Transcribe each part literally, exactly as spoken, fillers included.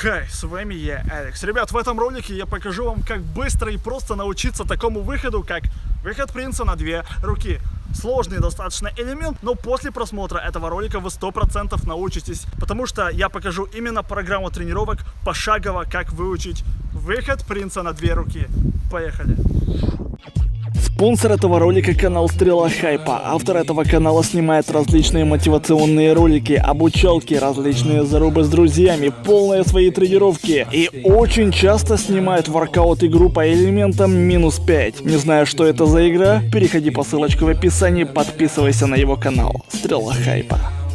Хей, с вами я, Алекс. Ребят, в этом ролике я покажу вам, как быстро и просто научиться такому выходу, как выход принца на две руки. Сложный достаточно элемент, но после просмотра этого ролика вы сто процентов научитесь, потому что я покажу именно программу тренировок пошагово, как выучить выход принца на две руки. Поехали! Спонсор этого ролика — канал Стрела Хайпа. Автор этого канала снимает различные мотивационные ролики, обучалки, различные зарубы с друзьями, полные свои тренировки. И очень часто снимает воркаут игру по элементам минус пять. Не знаю, что это за игра? Переходи по ссылочке в описании, подписывайся на его канал. Стрела Хайпа.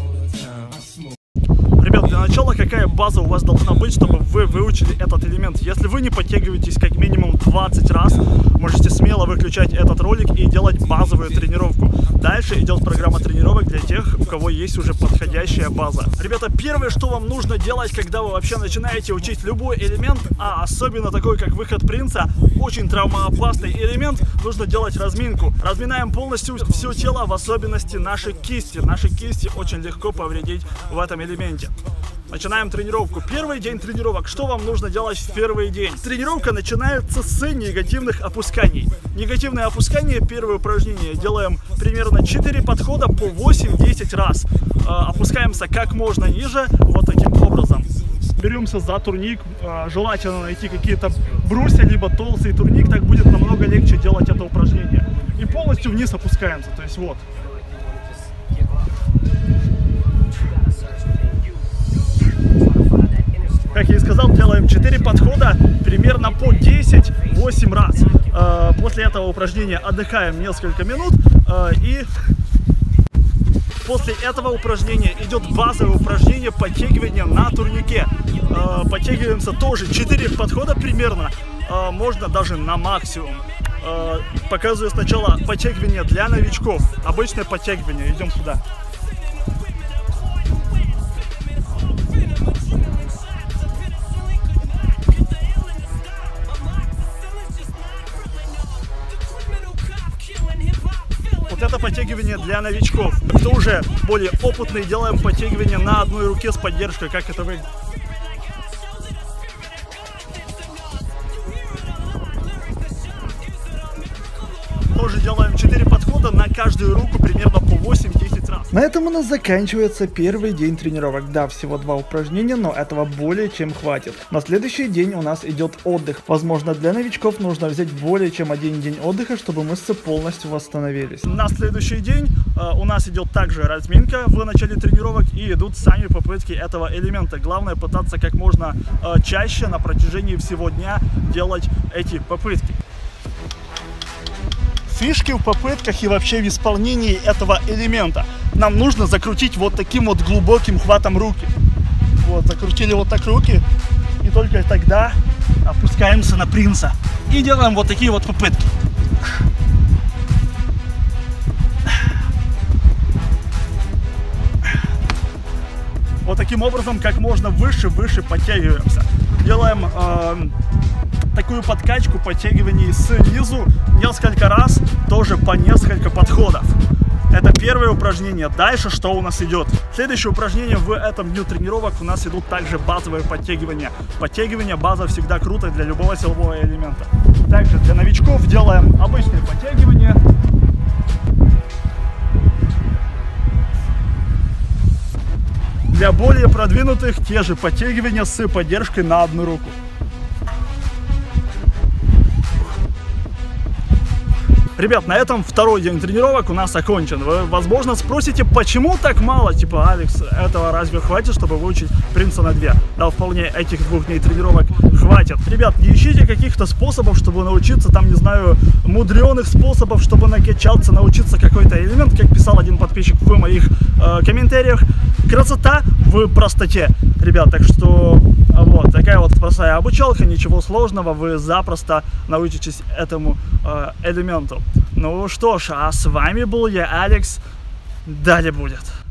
Ребят, для начала какая база у вас должна быть, чтобы вы выучили этот элемент? Если вы не подтягиваетесь как минимум двадцать раз, можете смело выключать этот ролик и делать базовую тренировку. Дальше идет программа тренировок для тех, у кого есть уже подходящая база. Ребята, первое, что вам нужно делать, когда вы вообще начинаете учить любой элемент, а особенно такой, как выход принца, очень травмоопасный элемент, нужно делать разминку. Разминаем полностью все тело, в особенности наши кисти. Наши кисти очень легко повредить в этом элементе. Начинаем тренировку. Первый день тренировок. Что вам нужно делать в первый день? Тренировка начинается с негативных опусканий. Негативное опускание, первое упражнение. Делаем примерно четыре подхода по восемь-десять раз. Э, опускаемся как можно ниже, вот таким образом. Беремся за турник. Э, желательно найти какие-то брусья, либо толстый турник. Так будет намного легче делать это упражнение. И полностью вниз опускаемся. То есть вот. Как я и сказал, делаем четыре подхода примерно по десять-восемь раз. После этого упражнения отдыхаем несколько минут. И после этого упражнения идет базовое упражнение подтягивания на турнике. Подтягиваемся тоже четыре подхода примерно. Можно даже на максимум. Показываю сначала подтягивание для новичков. Обычное подтягивание. Идем сюда. Вот это подтягивание для новичков. Кто уже более опытный, делаем подтягивание на одной руке с поддержкой. Как это выглядит? Тоже делаем четыре подхода на каждую руку примерно по восемь-десять раз. На этом у нас заканчивается первый день тренировок. Да, всего два упражнения, но этого более чем хватит. На следующий день у нас идет отдых. Возможно, для новичков нужно взять более чем один день отдыха, чтобы мышцы полностью восстановились. На следующий день э, у нас идет также разминка в начале тренировок и идут сами попытки этого элемента. Главное пытаться как можно э, чаще на протяжении всего дня делать эти попытки. Фишки в попытках и вообще в исполнении этого элемента. Нам нужно закрутить вот таким вот глубоким хватом руки. Вот, закрутили вот так руки. И только тогда опускаемся на принца. И делаем вот такие вот попытки. Вот таким образом, как можно выше-выше подтягиваемся. Делаем э, такую подкачку, подтягиваний снизу несколько раз, тоже по несколько подходов. Это первое упражнение. Дальше что у нас идет? Следующее упражнение в этом дню тренировок у нас идут также базовые подтягивания. Подтягивание, база всегда круто для любого силового элемента. Также для новичков делаем обычные подтягивания. Для более продвинутых те же подтягивания с поддержкой на одну руку. Ребят, на этом второй день тренировок у нас окончен. Вы, возможно, спросите, почему так мало? Типа, Алекс, этого разве хватит, чтобы выучить принца на две? Да, вполне этих двух дней тренировок хватит. Ребят, не ищите каких-то способов, чтобы научиться, там, не знаю, мудреных способов, чтобы накачаться, научиться какой-то элемент, как писал один подписчик в моих э, комментариях. Красота в простоте, ребят, так что вот такая вот простая обучалка, ничего сложного, вы запросто научитесь этому э, элементу. Ну что ж, а с вами был я, Алекс, далее будет.